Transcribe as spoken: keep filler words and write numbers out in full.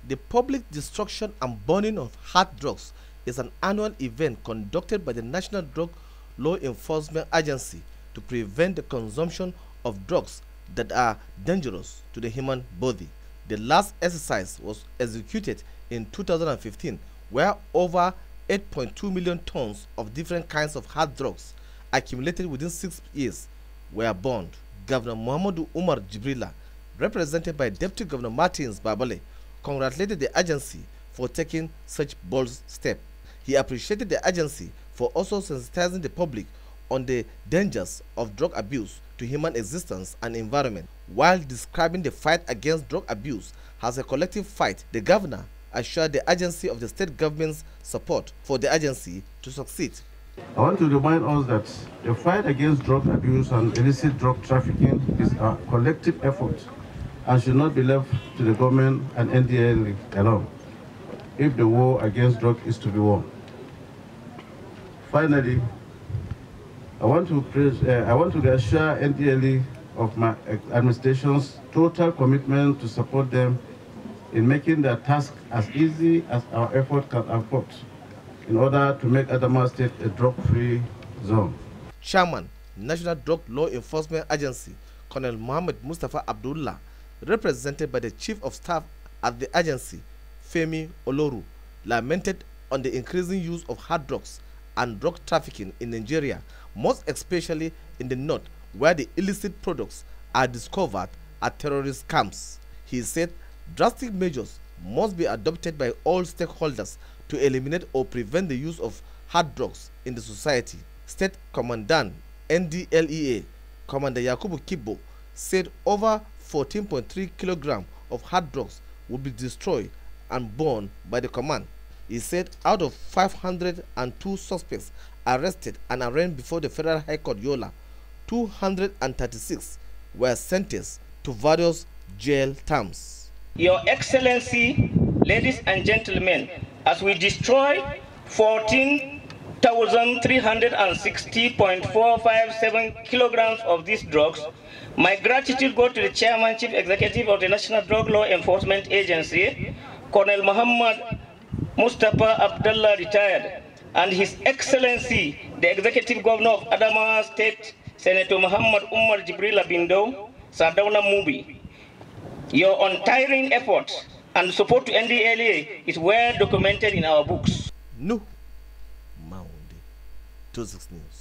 The public destruction and burning of hard drugs is an annual event conducted by the National Drug Law Enforcement Agency to prevent the consumption of drugs that are dangerous to the human body. The last exercise was executed in two thousand fifteen, where over eight point two million tons of different kinds of hard drugs accumulated within six years were burned. Governor Muhammadu Umar Jibrila, represented by Deputy Governor Martins Babale, congratulated the agency for taking such bold step. He appreciated the agency for also sensitizing the public on the dangers of drug abuse to human existence and environment. While describing the fight against drug abuse as a collective fight, the governor assured the agency of the state government's support for the agency to succeed. I want to remind us that the fight against drug abuse and illicit drug trafficking is a collective effort and should not be left to the government and N D L E A alone if the war against drug is to be won. Finally, I want to praise, uh, I want to reassure N D L E of my administration's total commitment to support them in making their task as easy as our effort can afford, in order to make Adamawa State a drug-free zone. Chairman, National Drug Law Enforcement Agency, Colonel Mohammed Mustafa Abdullah, represented by the Chief of Staff at the agency, Femi Oloru, lamented on the increasing use of hard drugs and drug trafficking in Nigeria, most especially in the north, where the illicit products are discovered at terrorist camps. He said drastic measures must be adopted by all stakeholders to eliminate or prevent the use of hard drugs in the society. State Commandant N D L E A, Commander Yakubu Kibo, said over fourteen point three kilograms of hard drugs will be destroyed and burned by the command. He said out of five hundred two suspects arrested and arraigned before the Federal High Court Yola, two hundred thirty-six were sentenced to various jail terms. Your Excellency, ladies and gentlemen, as we destroy fourteen thousand three hundred sixty point four five seven kilograms of these drugs, my gratitude goes to the Chairman, Chief Executive of the National Drug Law Enforcement Agency, Colonel Muhammad Mustafa Abdullah, retired, and His Excellency, the Executive Governor of Adamawa State, Senator Muhammad Umar Jibrila Bindo, Sardauna Mubi. Your untiring efforts and support to N D L E A is well documented in our books. No. Maundi. two six News.